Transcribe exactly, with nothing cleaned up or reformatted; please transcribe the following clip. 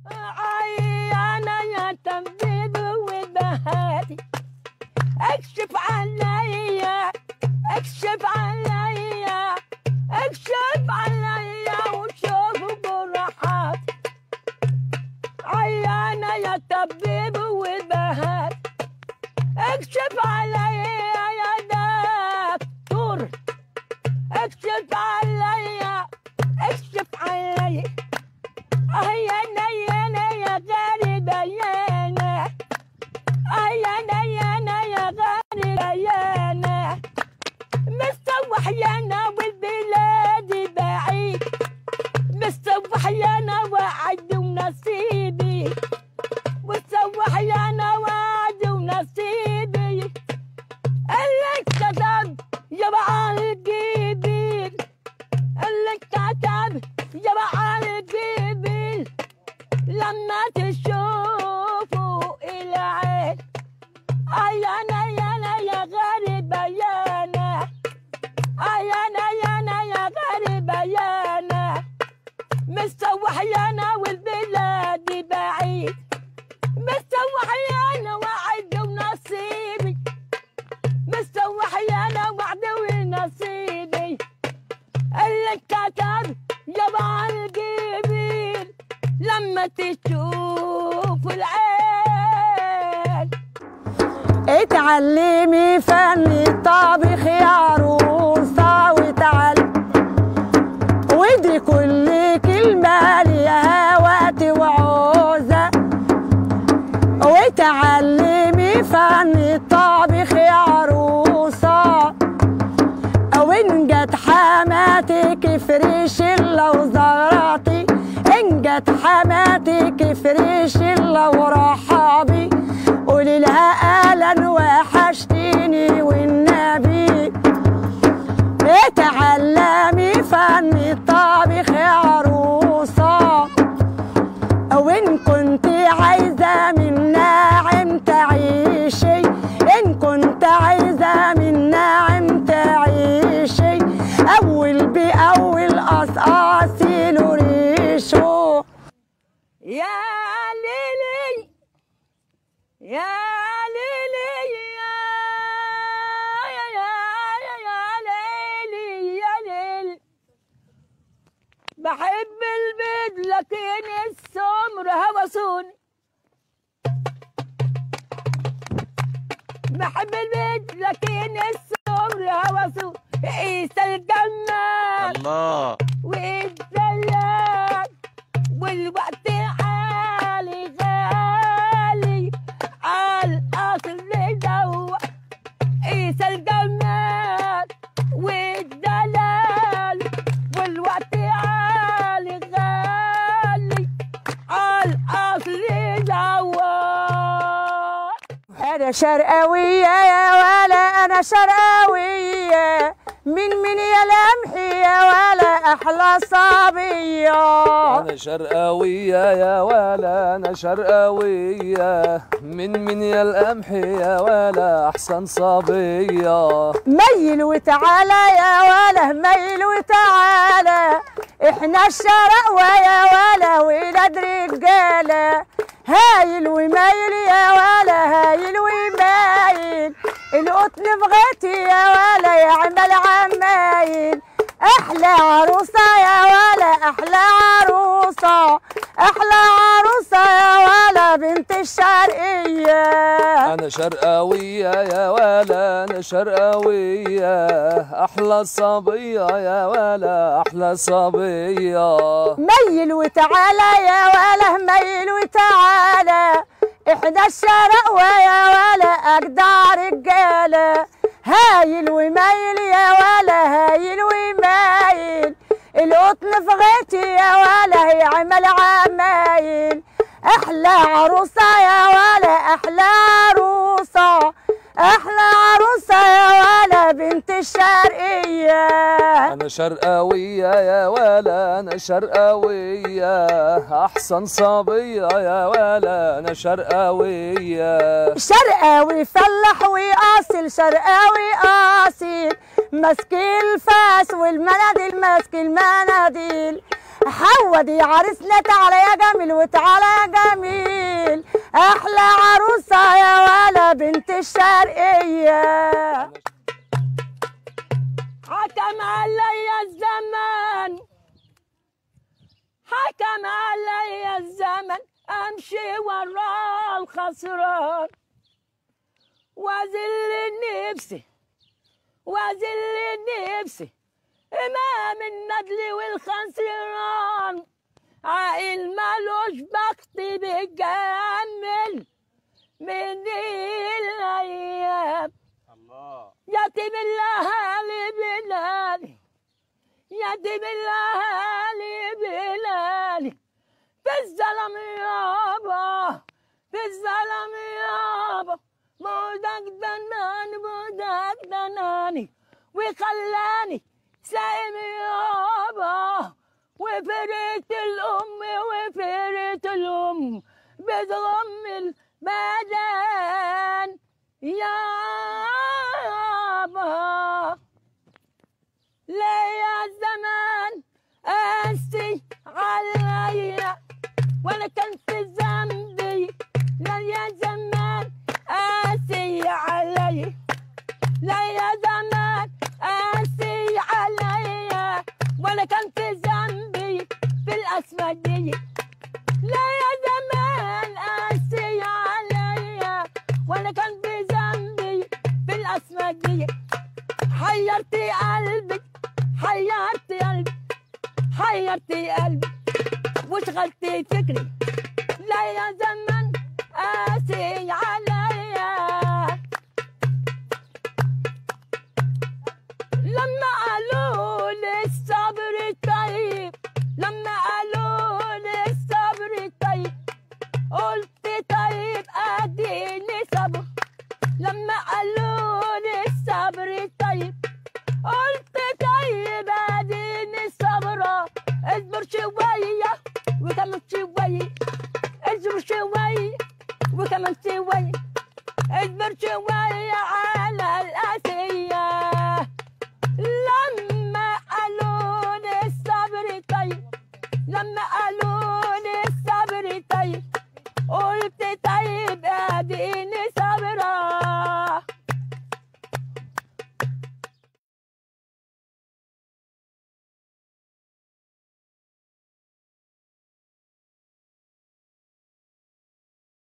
عيانا يا تنبيب وبهاتي اكشف عليا اكشف عليا اكشف عليا وشوف جراحاتي عيانا يا طبيب وبهاتي اكشف عليا يا دكتور اكشف عليا اكشف عليا ايانا يانا يا غريبة يانا ايانا يانا يا غريبة يانا مستوح يانا والبلاد بعيد مستوح يانا وعد ونصيبي مستوح يانا وعد ونصيبي اللي كتب يبقى الجبين اللي كتب يبقى الجبين لما تشوفوا العين ايانا يانا يا غريبة يانا ايانا يانا يا غريبة يانا مستوح يانا والبلاد بعيد مستوح يانا وعد ونصيبي مستوح يانا وعد ونصيبي اللي كتب يبقى الجبين لما تشوف العين اتعلمي فن الطبخ يا عروسة وتعلمي ودي كل كلمة ليها وقت وعوزة وتعلمي فن الطبخ يا عروسة وإن جت حماتك فريش لو زرعتي إن جت حماتك فريش لو رحابي قولي لها أهلا وحشتيني والنبي اتعلمي فن الطبخ يا عروسة وإن كنت عايزة من ناعم تعيشي إن كنت عايزة من ناعم تعيشي أول بأول قصقاصي له ريشه يا ليلي يا ليلي يا يا يا يا يا ليلي يا ليلي بحب البيض لكن السمر هوسوني بحب البيض لكن السمر هوسوني عيسى الجمال الله والدلال والوقت عالي غالي عالقصر دوا عيسى الجمال والدلال والوقت عالي غالي عالقصر دوا أنا شرقاوية يا ولا أنا شرقاوية من من يا لمحي يا ولا أحلى صبية أنا شرقاوية يا ولا أنا شرقاوية من من يا القمحي يا ولا أحسن صبية ميل وتعالى يا ولا ميل وتعالى إحنا الشرقوة يا ولا ولاد رجالة هايل ومايل يا ولا هايل ومايل القطن بغيتي يا ولا يعمل عمايل احلى عروسه يا ولا احلى عروسه احلى عروسه يا ولا بنت الشرقيه أنا شرقاوية يا ولا أنا شرقاوية أحلى صبية يا ولا أحلى صبية ميل وتعالى يا ولا ميل وتعالى احنا الشرقوة يا ولا اجدع رجاله هايل ومايل يا ولا هايل ومايل القطن في غيتي يا ولا هيعمل عمايل احلى عروسه يا ولا احلى عروسه احلى عروسه يا ولا بنت الشرقيه أنا شرقاوية يا ولا أنا شرقاوية أحسن صبية يا ولا أنا شرقاوية شرقاوي فلاح وأصيل شرقاوي أصيل ماسك الفاس والمناديل ماسك المناديل حود يا عريسنا تعالى يا جميل وتعالى يا جميل، احلى عروسه يا ولا بنت الشرقيه. حكم علي الزمان حكم علي الزمن امشي ورا الخسران، واذل نفسي واذل نفسي امام الندل والخسران. عاقل مالوش بخت بيكمل من الايام. الله يتيم الاهالي بلالي يتيم الاهالي بلالي، في الظلم يابا في الظلم يابا، مودك دنان مودك دناني وخلاني سايم يابا، وفرقت الام وفرقت الام بتغم البدن يابا. ليا الزمان قاسي عليا وانا كان في ذنبي، ليا زمان قاسي عليا ليا زمان قاسي عليا وانا كان في ذنبي في الاسماء دي. ليا زمان قاسي عليا وانا كان في ذنبي في الاسماء دي. حيرتي قلبي حيرتي قلبي حيرتي قلبي وشغلتي فكري، ليا زمان قاسي عليا. لما قالوا لي الصبر طيب لما قالوا لي الصبر طيب، قلت طيب اديني صبر. لما قالوا لي الصبر طيب قلت طيب اديني صبرة، اصبر شوية